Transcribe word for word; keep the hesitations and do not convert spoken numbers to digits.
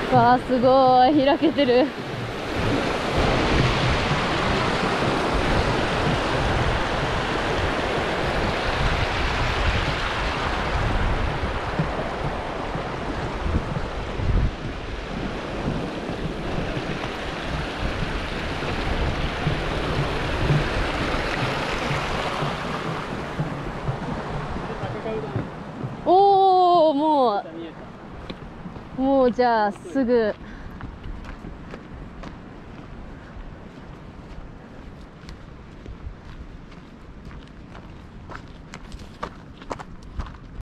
わあ、すごい開けてる。おお、もうもうじゃあすぐ